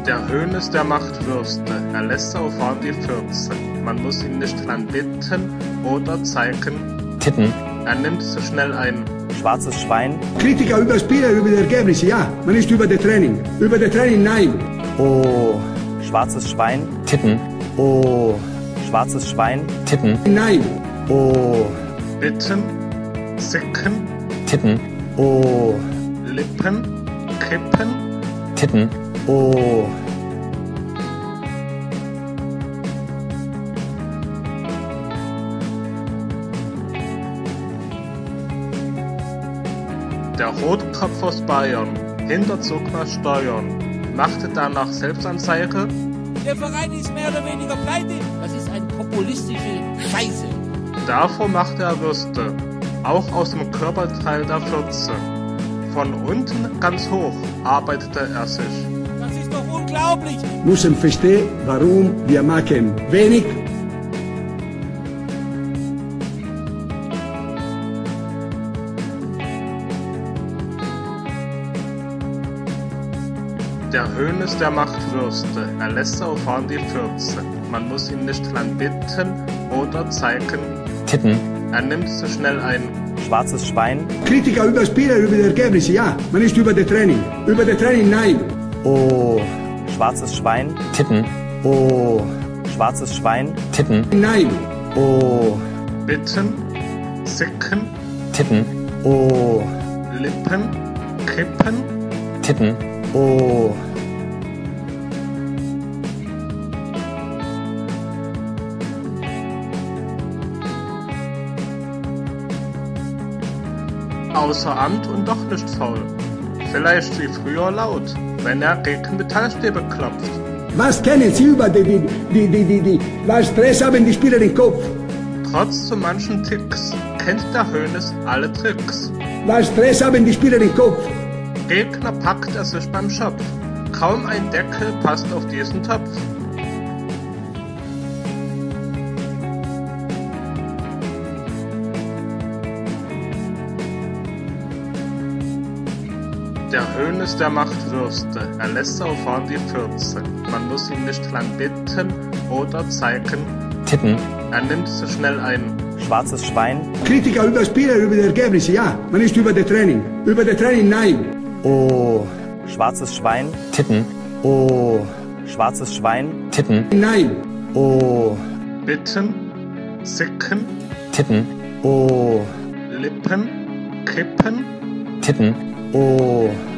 Der Hönes, der macht Würste, er lässt saufahren die Fürze. Man muss ihn nicht dran bitten oder zeigen. Titten. Er nimmt zu schnell ein. Schwarzes Schwein. Kritiker über Spieler, über die Ergebnisse, ja. Man ist über das Training. Über das Training, nein. Oh, schwarzes Schwein. Titten. Oh, schwarzes Schwein. Titten. Nein. Oh, Bitten, sicken, Titten. Oh, Lippen, kippen, Titten. Oh, der Rotkopf aus Bayern hinterzog nach Steuern, machte danach Selbstanzeige. Der Verein ist mehr oder weniger pleite. Das ist eine populistische Scheiße. Davor machte er Würste, auch aus dem Körperteil der Fürze. Von unten ganz hoch arbeitete er sich. Das ist doch unglaublich. Müssen verstehen, warum wir machen wenig. Der Hönes, der macht Würste, er lässt saufahren die Fürze. Man muss ihn nicht dran bitten oder zeigen. Titten. Er nimmt zu schnell ein. Schwarzes Schwein. Kritiker über Spieler, über die Ergebnisse, ja. Man ist über das Training. Über das Training, nein. Oh, schwarzes Schwein. Titten. Oh, schwarzes Schwein. Titten. Nein. Oh, Bitten, sicken, Titten. Oh, Lippen, kippen, Titten. Oh, außer Amt und doch nicht faul. Vielleicht wie früher laut, wenn er gegen Metallstäbe klopft. Was kennen Sie über was Stress haben die Spieler im Kopf? Trotz zu manchen Ticks kennt der Hönes alle Tricks. Was Stress haben die Spieler im Kopf? Gegner packt er sich beim Schopf. Kaum ein Deckel passt auf diesen Topf. Der Hönes, der macht Würste, er lässt saufahren die Fürze. Man muss ihn nicht dran bitten oder zeigen. Titten. Er nimmt zu schnell ein. Schwarzes Schwein. Kritiker über Spieler, über die Ergebnisse, ja. Man ist über das Training. Über das Training, nein. Oh, schwarzes Schwein. Titten. Oh, schwarzes Schwein. Titten. Nein. Oh, Bitten, sicken, Titten. Oh, Lippen, kippen, Titten. Oh,